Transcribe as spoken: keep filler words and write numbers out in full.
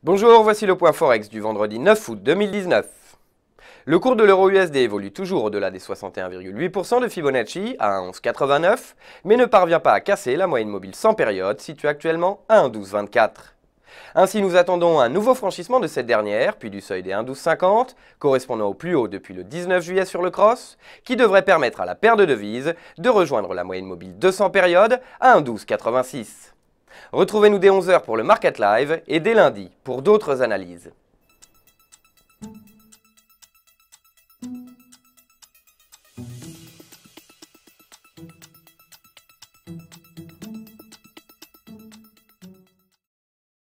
Bonjour, voici le point Forex du vendredi neuf août deux mille dix-neuf. Le cours de l'euro U S D évolue toujours au-delà des soixante et un virgule huit pour cent de Fibonacci à un virgule onze quatre-vingt-neuf, mais ne parvient pas à casser la moyenne mobile sans période située actuellement à un virgule douze vingt-quatre. Ainsi, nous attendons un nouveau franchissement de cette dernière, puis du seuil des un virgule douze cinquante, correspondant au plus haut depuis le dix-neuf juillet sur le cross, qui devrait permettre à la paire de devises de rejoindre la moyenne mobile deux cents périodes à un virgule douze quatre-vingt-six. Retrouvez-nous dès onze heures pour le Market Live et dès lundi pour d'autres analyses.